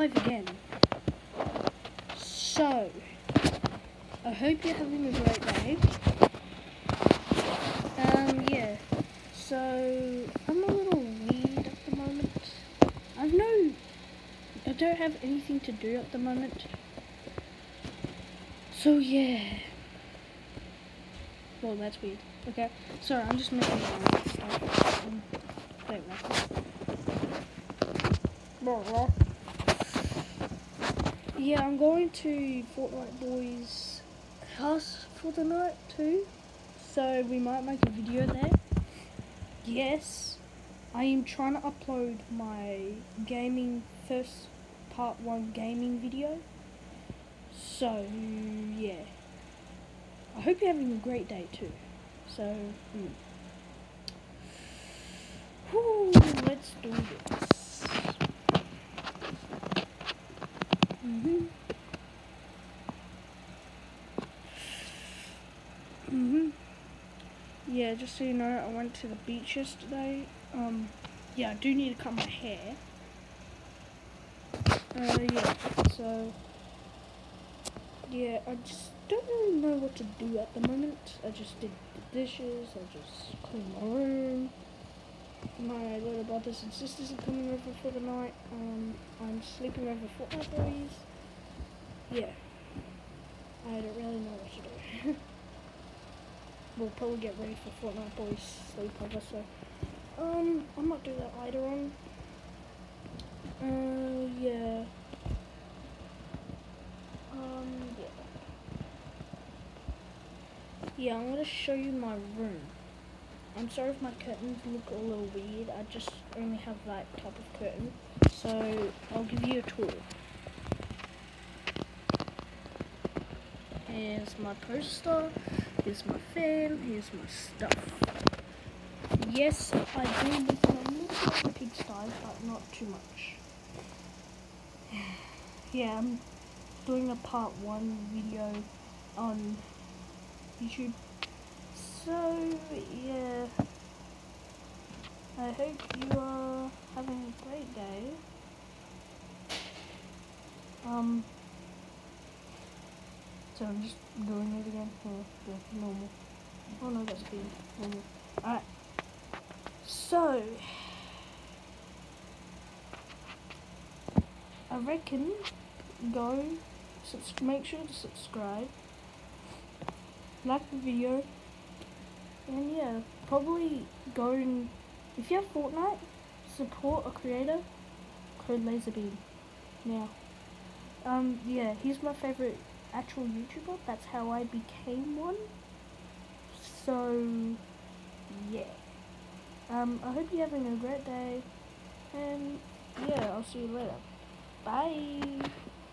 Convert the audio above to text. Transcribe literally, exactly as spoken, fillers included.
live again. So, I hope you're having a great day. Um, yeah. So, I'm a little weird at the moment. I've no... I don't have anything to do at the moment. So, yeah. Well, that's weird. Okay. Sorry, I'm just making my stuff. Um, there we go. Yeah, I'm going to Fortnite Boys' house for the night too, so we might make a video there. Yes, I am trying to upload my gaming first part one gaming video. So yeah, I hope you're having a great day too. So mm. Whew, let's do this. Mhm. Mhm. Yeah, just so you know, I went to the beach yesterday. Um, yeah, I do need to cut my hair. Uh, yeah. So, yeah, I just don't really know what to do at the moment. I just did the dishes. I just cleaned my room. My little brothers and sisters are coming over for the night. Um, I'm sleeping over Fortnite Boys. Yeah. I don't really know what to do. We'll probably get ready for Fortnite Boys sleepover, so um, I might do that later on. Uh, yeah. Um, yeah. Yeah, I'm gonna show you my room. I'm sorry if my curtains look a little weird. I just only have that type of curtain, so I'll give you a tour. Here's my poster, here's my fan, here's my stuff. Yes, I do live in a little bit of a pigsty, but not too much. Yeah, I'm doing a part one video on YouTube. So, yeah. I hope you are having a great day. Um, so I'm just doing it again. Yeah, yeah, normal. Oh no, that's good. Normal. Alright. So, I reckon go, make sure to subscribe, like the video, and yeah, probably go and, if you have Fortnite, support a creator, Code Laserbeam. Now, um, yeah, he's my favorite actual YouTuber. That's how I became one. So, yeah. Um, I hope you're having a great day, and yeah, I'll see you later. Bye.